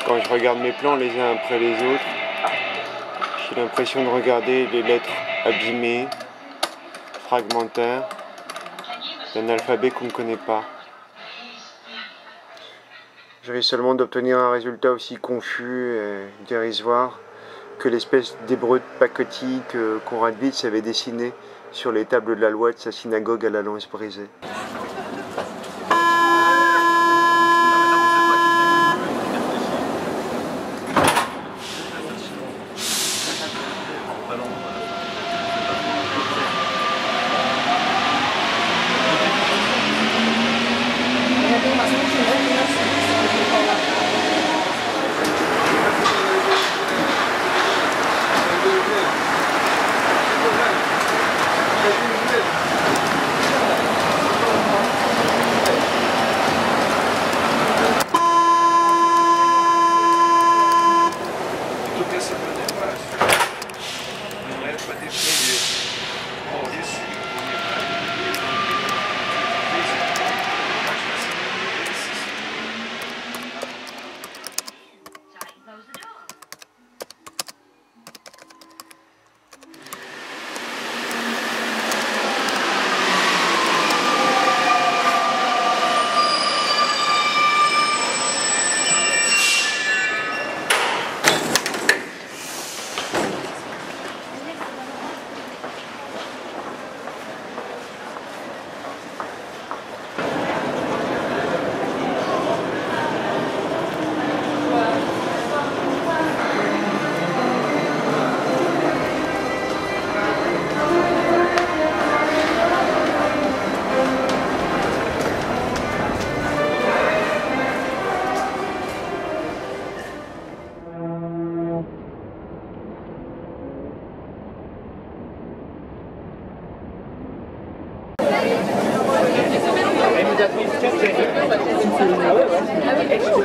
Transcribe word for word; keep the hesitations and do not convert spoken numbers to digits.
Quand je regarde mes plans les uns après les autres, j'ai l'impression de regarder les lettres abîmées, fragmentaires, d'un alphabet qu'on ne connaît pas. Je risque seulement d'obtenir un résultat aussi confus et dérisoire que l'espèce d'hébreu de pacotille que Conrad Wirtz avait dessiné sur les tables de la loi de sa synagogue à la lance brisée. Ah ouais, ouais.